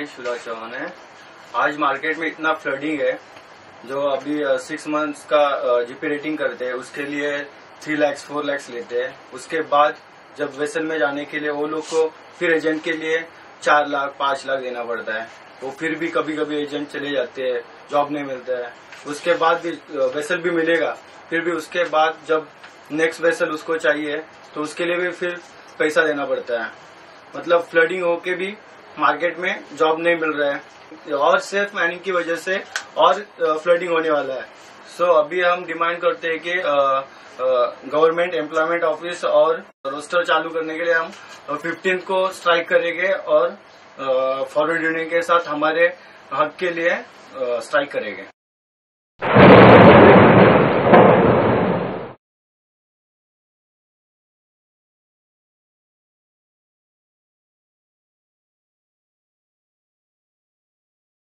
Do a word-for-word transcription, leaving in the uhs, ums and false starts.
नमस्ते, शिवराज चौहान है। आज मार्केट में इतना फ्लडिंग है, जो अभी सिक्स मंथ्स का जीपी रेटिंग करते हैं उसके लिए थ्री लैक्स फोर लैक्स लेते हैं। उसके बाद जब वेसल में जाने के लिए वो लोग को फिर एजेंट के लिए चार लाख पांच लाख देना पड़ता है। वो फिर भी कभी कभी एजेंट चले जाते हैं, जॉब नहीं मिलता है। उसके बाद भी वेसल भी मिलेगा, फिर भी उसके बाद जब नेक्स्ट वेसल उसको चाहिए तो उसके लिए भी फिर पैसा देना पड़ता है। मतलब फ्लडिंग होके भी मार्केट में जॉब नहीं मिल रहा है और सेल्फ मैनिंग की वजह से और फ्लडिंग होने वाला है। सो so, अभी हम डिमांड करते हैं कि गवर्नमेंट एम्प्लॉयमेंट ऑफिस और रोस्टर चालू करने के लिए हम फिफ्टीन को स्ट्राइक करेंगे और फॉरवर्ड यूनियन के साथ हमारे हक के लिए स्ट्राइक करेंगे।